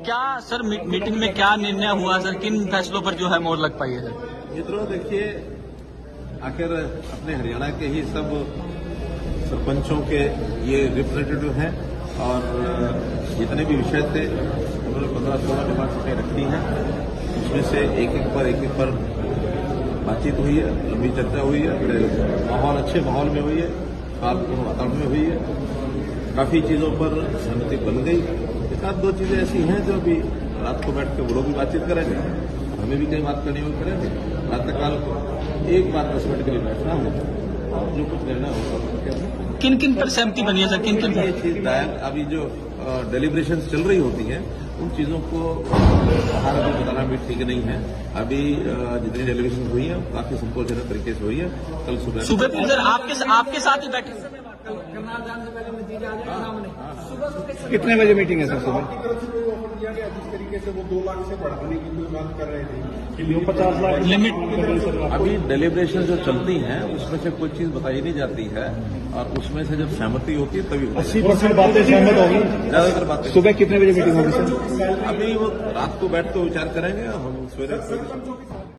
क्या sir meeting में क्या निर्णय हुआ सर, किन फैसलों पर जो है मोहर लग पाई है सर? मित्रों देखिए, आखिर अपने हरियाणा के ही सब सरपंचों के ये रिप्रेजेंटेटिव हैं और जितने भी विषय थे उन्होंने 15-16 डिमांड रखी हैं। उसमें से एक एक पर बातचीत हुई है, लंबी चर्चा हुई है, अच्छे माहौल में हुई है, शांतिपूर्ण वातावरण में हुई है। काफी चीजों पर सहमति बन गई। एक आध दो चीजें ऐसी हैं जो अभी रात को बैठ के वो लोग भी बातचीत करेंगे, हमें भी कई बात करनी होगी करेंगे। प्रातःकाल को एक बार 10 मिनट के लिए बैठना होगा और जो कुछ निर्णय होगा। किन किन पर सहमति बनी है सर? किन किन ये चीज अभी जो डेलिब्रेशन चल रही होती है उन चीजों को बाहर अभी बताना भी ठीक नहीं है। अभी जितनी डेलिब्रेशन हुई है काफी संतोषजनक तरीके से हुई है। कल सुबह फिर सर आपके साथ ही बैठे कितने बजे मीटिंग है सर? सुबह जिस तरीके से वो 2 लाख से बढ़ाने की कोई बात कर रहे थे, 50 लाख लिमिट। अभी डेलिब्रेशन जो चलती हैं उसमें से कोई चीज बताई नहीं जाती है और उसमें से जब सहमति होती है तभी 80% बातें सहमत होगी। ज्यादातर बातें सुबह कितने बजे मीटिंग होगी सर? अभी वो रात को बैठ के विचार करेंगे, हम सवेरे